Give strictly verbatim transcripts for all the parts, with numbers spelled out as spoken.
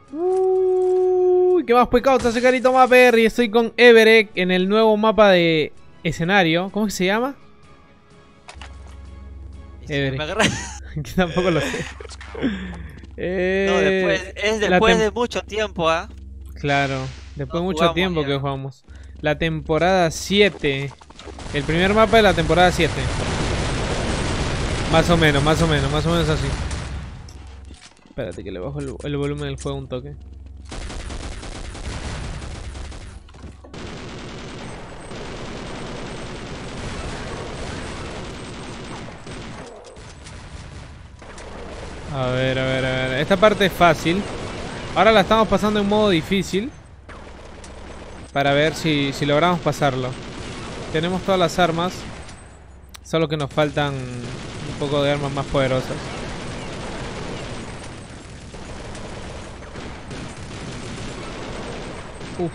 Uy, ¿qué más pecado? Soy Carito Mapper y estoy con Everek en el nuevo mapa de escenario. ¿Cómo es que se llama? Me agarra... Que tampoco lo sé. No, después, Eh, es la después tem- de mucho tiempo, ¿ah? Claro, después No de mucho jugamos tiempo que ya. jugamos. La temporada siete. El primer mapa de la temporada siete. Más o menos, más o menos, más o menos así. Espérate que le bajo el, el volumen del juego un toque. A ver, a ver, a ver. Esta parte es fácil. Ahora la estamos pasando en modo difícil. Para ver si, si logramos pasarlo. Tenemos todas las armas. Solo que nos faltan un poco de armas más poderosas. Uf.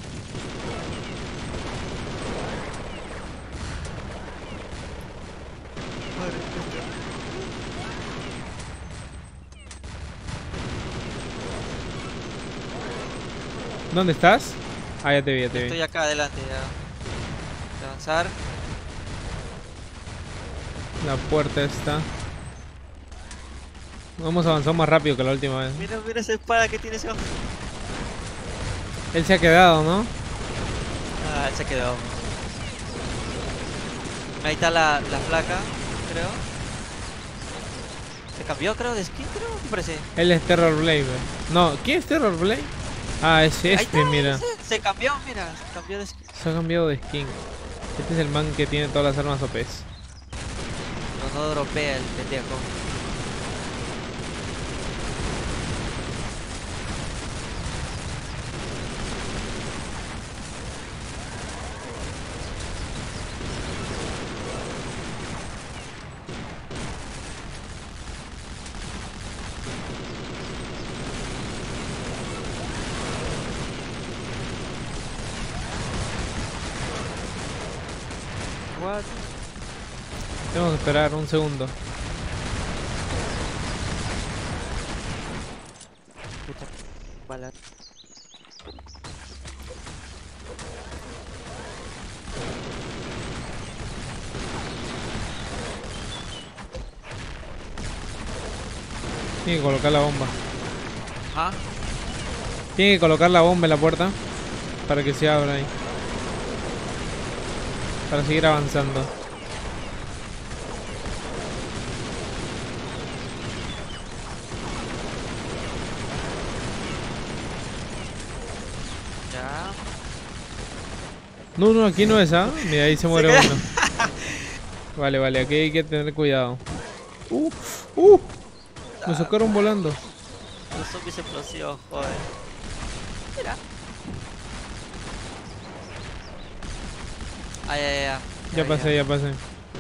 ¿Dónde estás? Ah, ya te vi, ya te vi. Estoy acá adelante ya. De avanzar. La puerta está. Vamos a avanzar más rápido que la última vez. Mira, mira esa espada que tiene ese ojo. Él se ha quedado, ¿no? Ah, él se quedó. Ahí está la, la flaca, creo. Se cambió, creo, de skin, creo. ¿Qué parece? Él es Terror Blade. No, ¿quién es Terror Blade? Ah, es Ahí este, está, mira. ese, se cambió, mira. Se cambió de skin. Se ha cambiado de skin. Este es el man que tiene todas las armas O Pes. No, no dropea el pendejo. What? Tenemos que esperar un segundo. Puta bala. Tiene que colocar la bomba. ¿Ah? Tiene que colocar la bomba en la puerta. Para que se abra ahí. Para seguir avanzando. Ya. No, no, aquí no es, ¿ah? Mira, ahí se muere queda- uno. Vale, vale, aquí hay que tener cuidado. Uh, uh. Nos sacaron volando. Los zombies explosivos, joder. Mira. Ay, ay, ay. Ya pasé, ya pasé.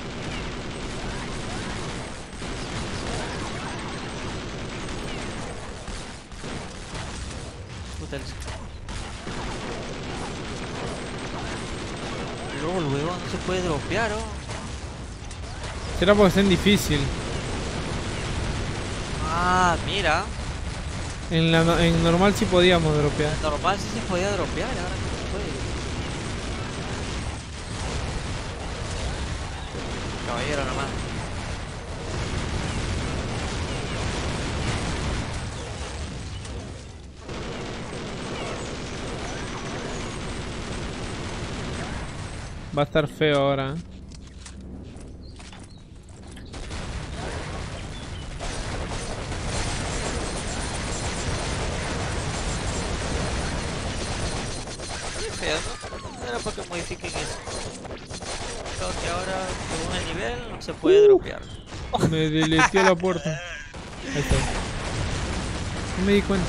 Puta el... LOL, weón, no se puede dropear, ¿o? Será porque está en difícil. Ah, mira. En, la, no- en normal sí podíamos dropear. Normal sí se podía dropear, ahora no se puede. Caballero nomás. Va a estar feo ahora. ¿eh? Qué feo, ¿no? No era para que modifiquen eso. Creo que ahora, según el nivel, no se puede Uh. dropear. Me deleteó la puerta. Ahí está. No me di cuenta.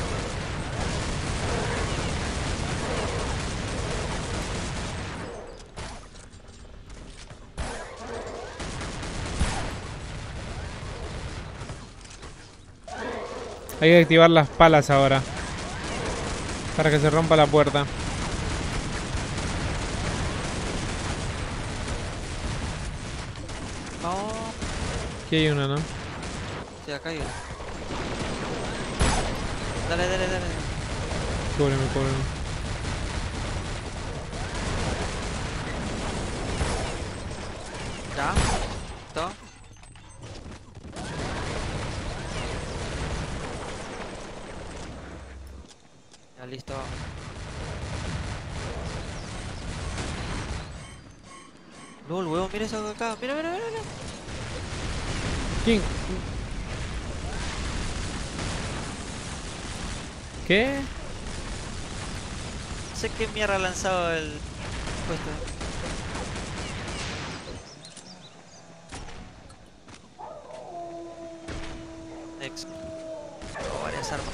Hay que activar las palas ahora. Para que se rompa la puerta. No. Aquí hay una, ¿no? Sí, acá hay uno. Dale, dale, dale. Cúbreme, cúbreme. Ya. ¿Listo? Ya, listo. LOL, huevón, mira eso de acá. Mira, mira, mira, mira. ¿Quién? ¿Qué? No sé qué mierda ha lanzado el puesto. Ex. O varias armas.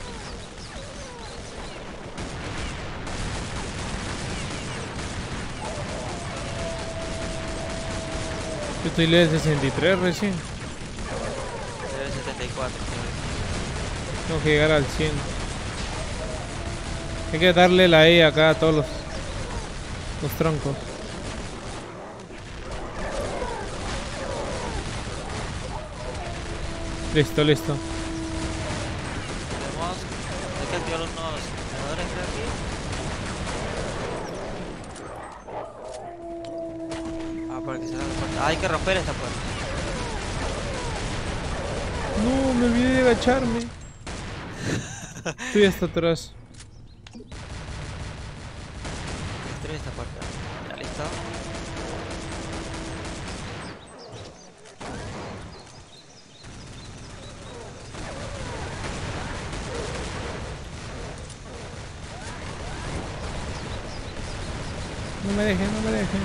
Yo estoy level sesenta y tres recién. Level setenta y cuatro. Tengo que llegar al cien. Hay que darle la E acá a todos los, los troncos. Listo, listo. Tenemos. Hay que activar unos generadores, creo aquí. Ah, para que se abra la puerta. Ah, hay que romper esta puerta. No, me olvidé de agacharme. Estoy hasta atrás. Destruye esta puerta. Ya, listo. No me dejen, no me dejen.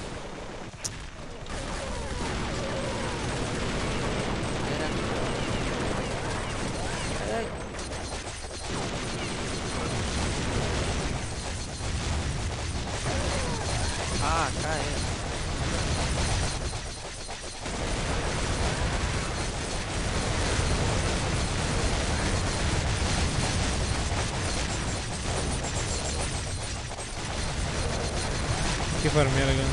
Era. Ay, ay. Ah, acá es. Hay que farmear acá.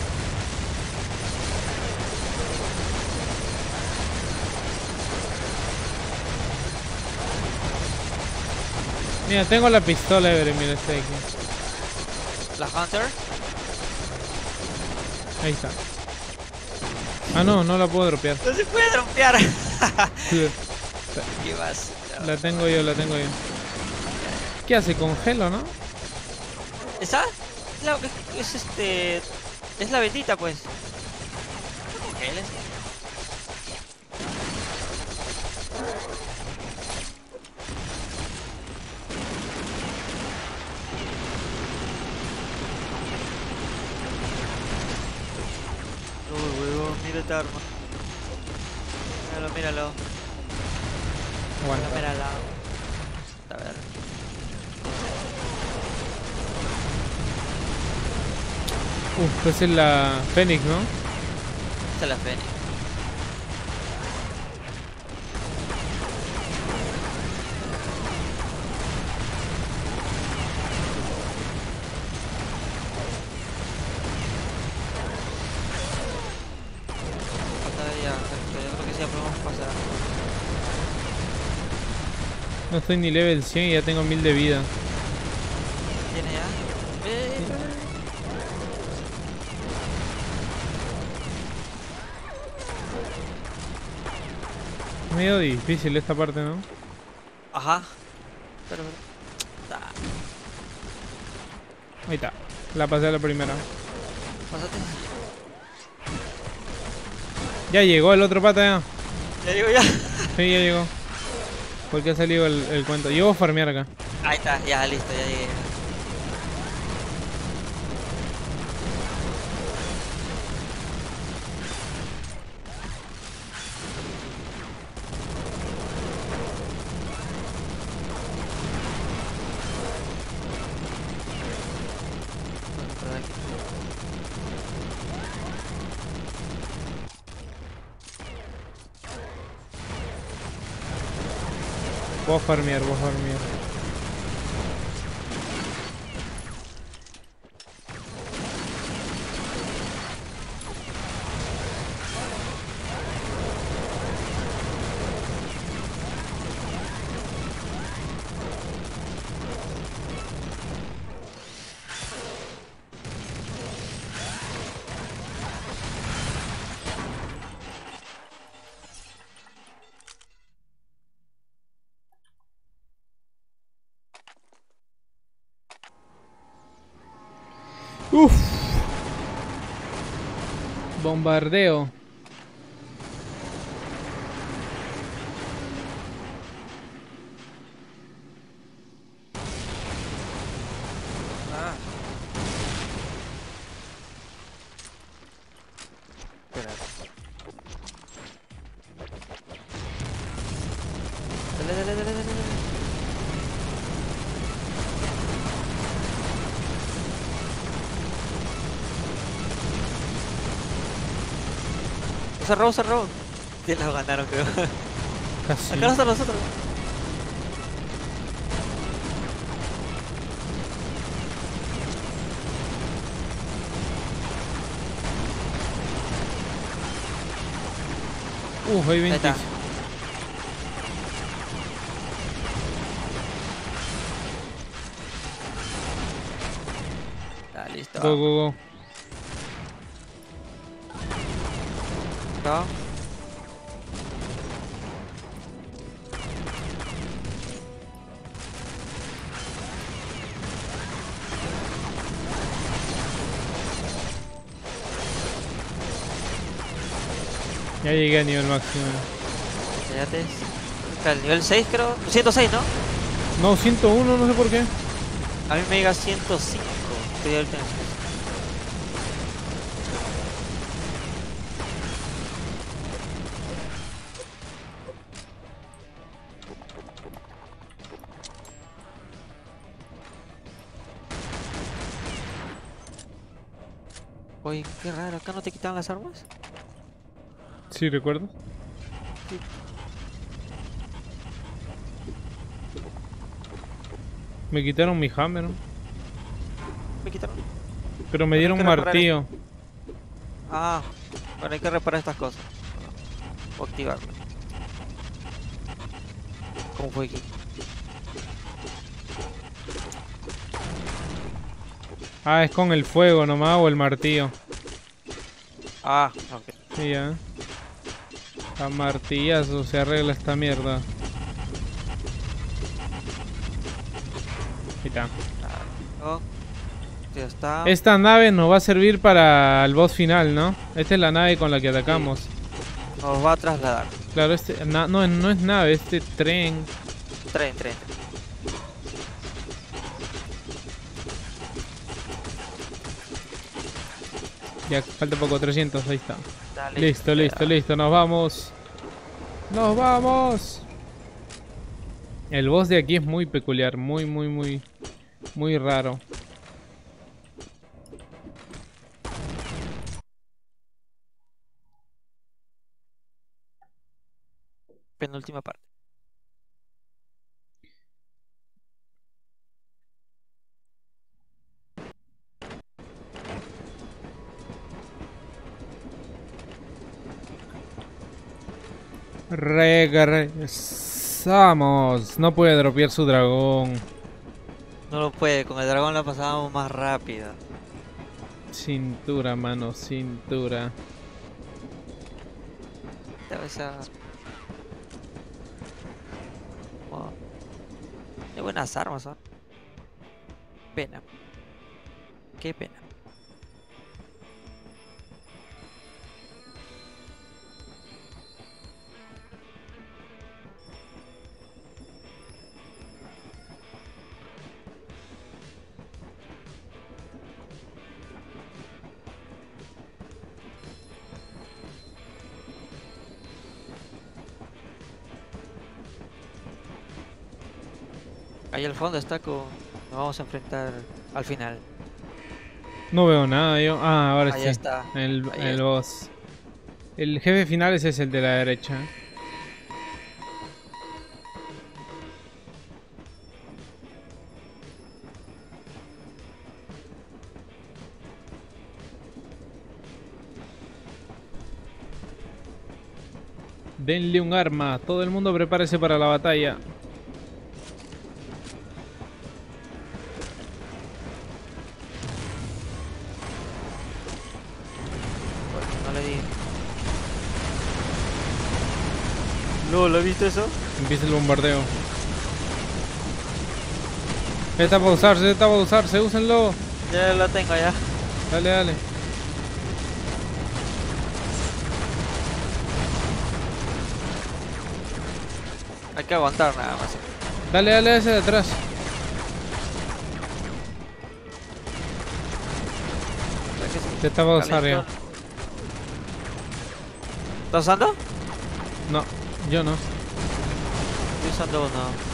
Mira, tengo la pistola, Everett, mira, está aquí. La Hunter. Ahí está. Ah, no, no la puedo dropear. No se puede rompear. ¿Qué vas? La tengo yo, la tengo yo. ¿Qué hace? Congelo, ¿no? ¿Esa? Es, la, es, es este. Es la bendita, pues. ¿No congeles? Uy, huevón, mira esta arma. Míralo, míralo. Aguanta. Míralo. A ver. Uf, esa es la Fénix, ¿no? Esta es la Fénix. Todavía, perfecto. Yo creo que sí, ya podemos pasar. No estoy ni level cien y ya tengo mil de vida. ¿Tiene ya? Eh, eh, eh. Medio difícil esta parte, ¿no? Ajá. Pero, pero. Ta. Ahí está. La pasé a la primera. Pásate. Ya llegó el otro pata ya. Ya digo ya. Sí, ya llegó. Porque ha salido el, el cuento. Llevo a farmear acá. Ahí está, ya listo, ya llegué. Bueno, por aquí. Voy a farmear, voy a farmear. Uf. Bombardeo. Ah. Espera. Dale, dale, dale, dale, dale. Cerró, cerró. Ya lo ganaron, creo. Casi. Acá no están nosotros. Uf, hay Ahí veinte. está. Está listo. Go, go, go. ¿No? Ya llegué a nivel máximo. Cállate. Está el nivel seis, creo. ciento seis, ¿no? No, ciento uno, no sé por qué. A mí me llega ciento cinco. Estoy ahorita en eso. Oye, qué raro. ¿Acá no te quitaban las armas? Sí, recuerdo. Sí. Me quitaron mi hammer, ¿no? Me quitaron. Pero me Pero hay dieron que un reparar martillo. Ah, bueno, hay que reparar estas cosas. O activarlo. ¿Cómo fue aquí? Ah, es con el fuego nomás o el martillo. Ah, ok. Sí, ya. A martillazo se arregla esta mierda. Ahí está. Oh, ya está. Esta nave nos va a servir para el boss final, ¿no? Esta es la nave con la que atacamos. Nos va a trasladar. Claro, este... na- no, no es nave, este tren. Tren, tren. Ya, falta poco, trescientos, ahí está. Dale. Listo, listo, listo, nos vamos. ¡Nos vamos! El boss de aquí es muy peculiar, muy, muy, muy, muy raro. Penúltima parte. Regresamos. No puede dropear su dragón. No lo puede, con el dragón la pasábamos más rápida. Cintura, mano, cintura. Esta esa... Wow. Qué buenas armas, ¿no? Pena. Qué pena. Ahí al fondo está con... Nos vamos a enfrentar al final. No veo nada yo. Ah, ahora Ahí sí. está. El, Ahí el está. boss. El jefe final ese es el de la derecha. Denle un arma. Todo el mundo prepárese para la batalla. No le di. No, ¿lo has visto eso? Empieza el bombardeo. Está para usarse, está para usarse, úsenlo. Ya lo tengo ya. Dale, dale. Hay que aguantar nada más. Dale, dale a ese de atrás. Te estaba usando. ¿Estás usando? No, yo no. Estoy usando uno.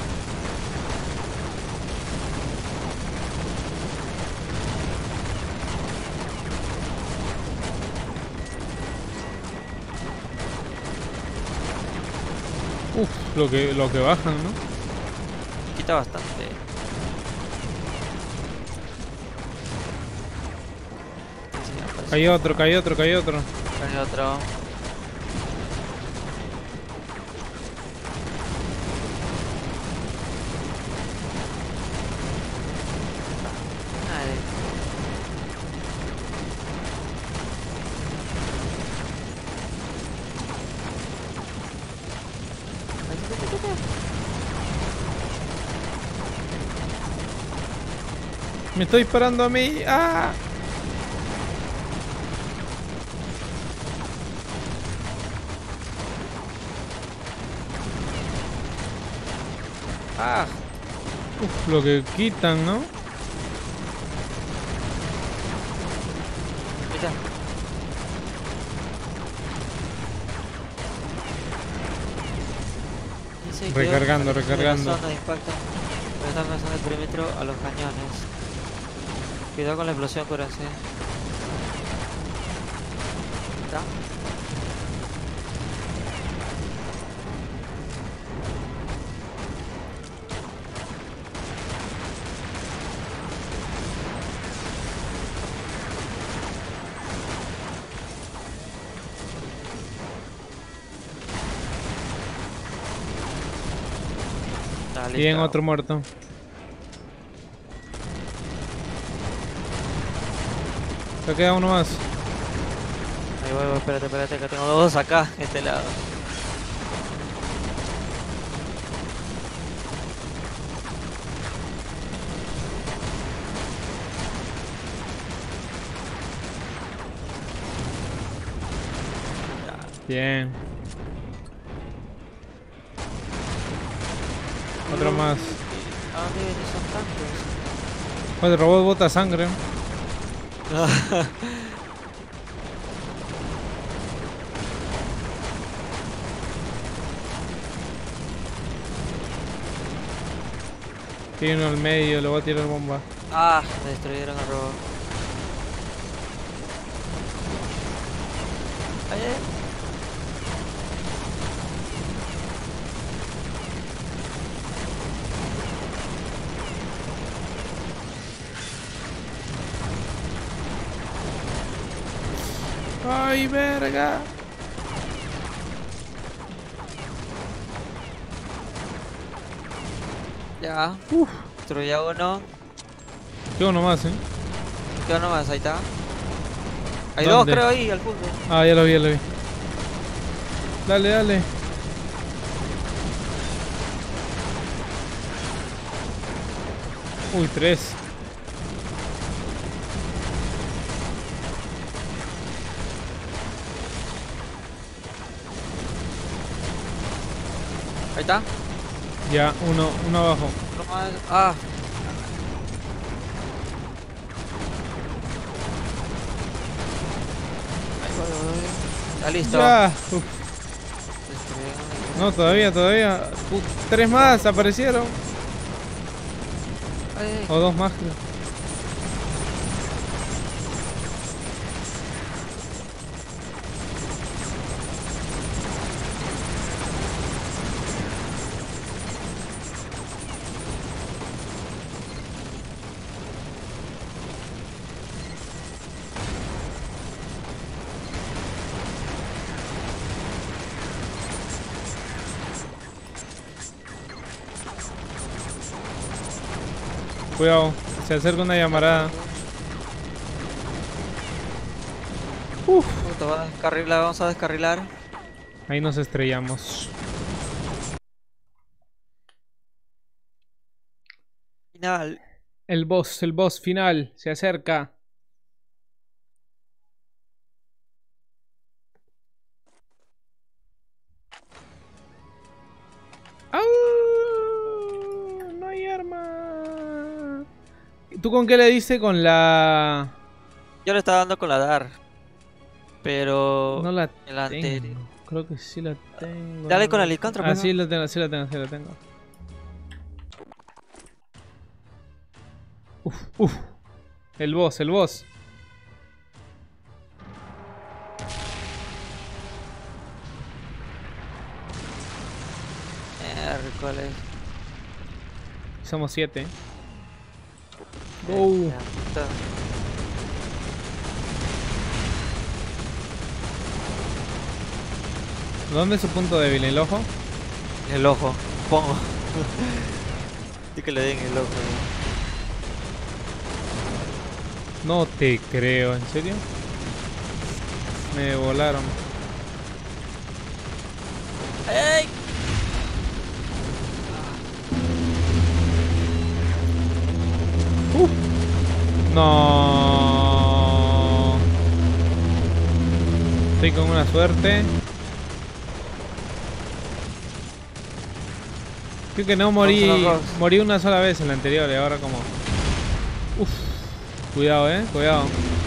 Uf, lo que, lo que bajan, ¿no? Quita bastante. Hay otro, hay otro, hay otro. Hay otro. Me estoy disparando a mí. ¡Ah! Ah, Uf, lo que quitan, ¿no? mira. Dice que Recargando, quedó recargando. la zona de impacto. Prestando la zona de perímetro a los cañones. Cuidado con la explosión, cúrense. ¿Está? Está listo. Bien, otro muerto. Se queda uno más. Ahí voy, voy, espérate, espérate, que tengo dos acá, este lado. Bien. Otro más. ¿A dónde vienen esos tanques? Pues el robot bota sangre. Tiene uno al medio, le voy a tirar bomba. Ah, me destruyeron el robot. Ay, ay. ¡Ay, verga! Ya. Uf. Destruya uno. Queda uno más, ¿eh? Queda uno más, ahí está. Hay ¿Dónde? dos creo ahí al fondo. Ah, ya lo vi, ya lo vi. Dale, dale. Uy, tres. Ahí está. Ya, uno, uno abajo. Uno más. Ah. Ahí voy, voy, voy. Está listo. Ya. Uf. Destruyeron. No, todavía, todavía. Uh, tres más aparecieron. Ay, ay. O dos más, creo. Cuidado, se acerca una llamarada. Uf. Puta, va a descarrilar, vamos a descarrilar. Ahí nos estrellamos. Final. El boss, el boss final, se acerca. ¿Tú con qué le diste? Con la... Yo le estaba dando con la dar. Pero... No la el anterior. tengo. Creo que sí la tengo. Dale no con la la Lycanthrope, Ah, ¿no? sí la tengo, sí la tengo, sí la tengo. Uf, uf. El boss, el boss. Miércoles. Somos siete. Go. Eh, puta. ¿Dónde es su punto débil? ¿El ojo? El ojo, pongo. Sí que le den el ojo. No te creo, ¿en serio? Me volaron. ¡Ey! Uh. No. Estoy con una suerte. Creo que no morí. Vamos a los Morí una sola vez en la anterior y ahora como. Uf. Cuidado, eh. Cuidado.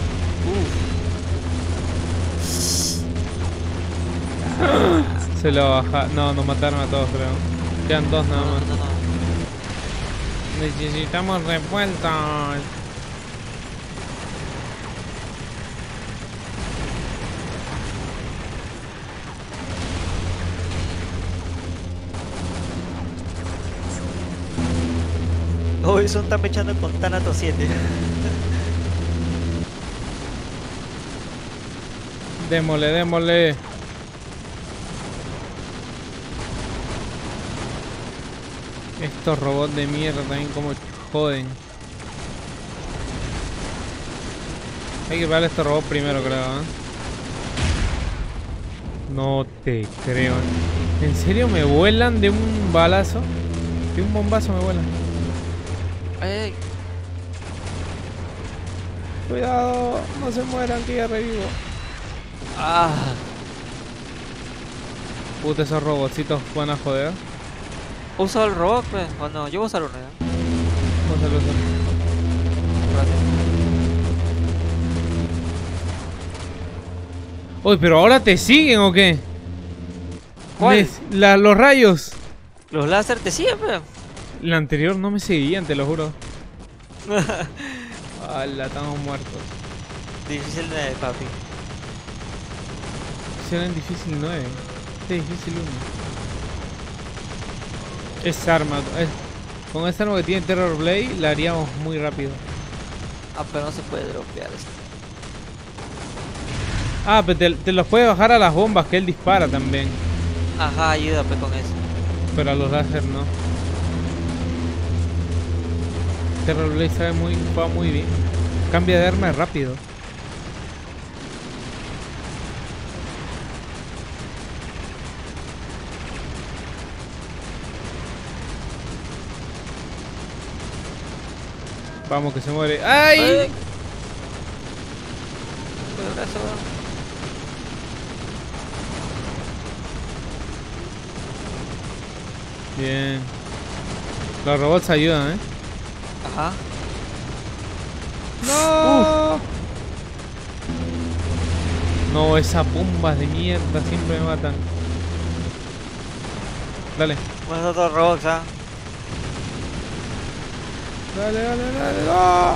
Se lo baja. No, nos mataron a todos, creo. Quedan dos nada No, más. no, no. Necesitamos revueltas. Hoy son tan echando con Thanatos siete. Démosle, démosle. Estos robots de mierda también como joden. Hay que pegarle a este robot primero, creo, ¿eh? No te creo. ¿En serio me vuelan de un balazo? De un bombazo me vuelan. ¡Ey! Cuidado, no se mueran que ya revivo. ¡Ah! Puta, esos robotcitos van a joder. ¿Usa el robot, pues? O no, yo voy a usar uno ya. Úsalo, úsalo. Uy, pero ahora te siguen o qué? ¿Cuál? Les- la- los rayos. Los láser te siguen, pues. La anterior no me seguían, te lo juro. Ala, estamos muertos. Difícil de papi. Hicieron en difícil nueve. Este es difícil uno. Esa arma, es- con esa arma que tiene Terror Blade la haríamos muy rápido. Ah, pero no se puede dropear esto. Ah, pero te, te los puede bajar a las bombas que él dispara también. Ajá, ayuda pues con eso. Pero a los láser no. Terror Blade sabe muy, juega muy bien. Cambia de arma rápido. Vamos que se muere. ¡Ay! ¡Ay! Cuidado, brazo. Bien. Los robots ayudan, ¿eh? Ajá. ¡No! No, esas bombas de mierda siempre me matan. Dale. Buenos otros robots, ¿ah? Dale, dale, dale. ¡No!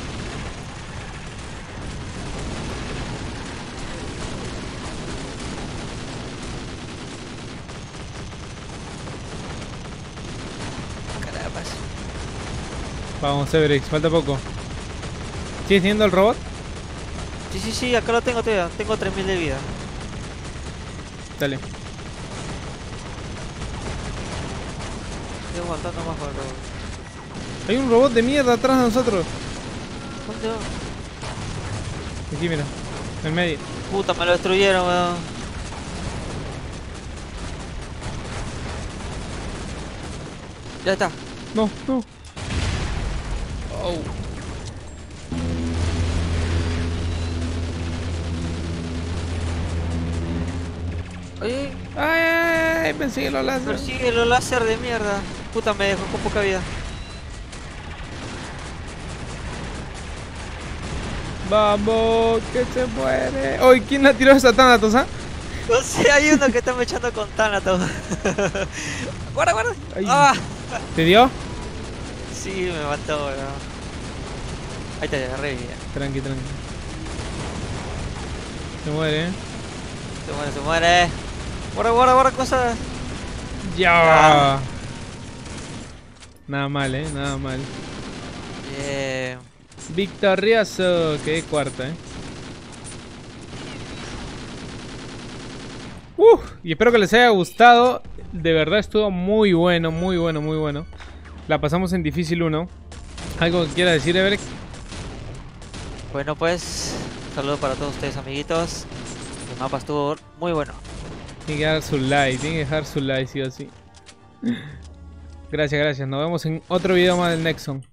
Carambas. Vamos, Everix, falta poco. ¿Sigues teniendo el robot? Sí, sí, sí, acá lo tengo todavía. Tengo tres mil de vida. Dale. Estoy aguantando más con el robot. Hay un robot de mierda atrás de nosotros. ¿Dónde va? Aquí, mira. En medio. Puta, me lo destruyeron, weón. Ya está. No, no. Oh. Oye, Ay, ay, ay, pensé los láser. persigue los láser de mierda. Puta, me dejó con poca vida. Vamos, que se muere. Uy, ¿quién la tiró esa Thanatos, ah? No sé, hay uno que está me echando con Thanatos. Guarda, guarda. Ay. Ah. ¿Te dio? Sí, me mató, bro. Ahí te agarré. Tranqui, tranqui. Se muere, eh. Se muere, se muere. Guarda, guarda, guarda cosas. Ya. Ah. Nada mal, eh. Nada mal. Bien. Victorioso. Quedé cuarta, eh. Uf, y espero que les haya gustado. De verdad estuvo muy bueno, muy bueno, muy bueno. La pasamos en difícil uno. ¿Algo que quiera decir, Everett? Bueno, pues, saludos para todos ustedes, amiguitos. El mapa estuvo muy bueno. Tiene que dar su like, tiene que dejar su like, sí o sí. Gracias, gracias. Nos vemos en otro video más del Nexon.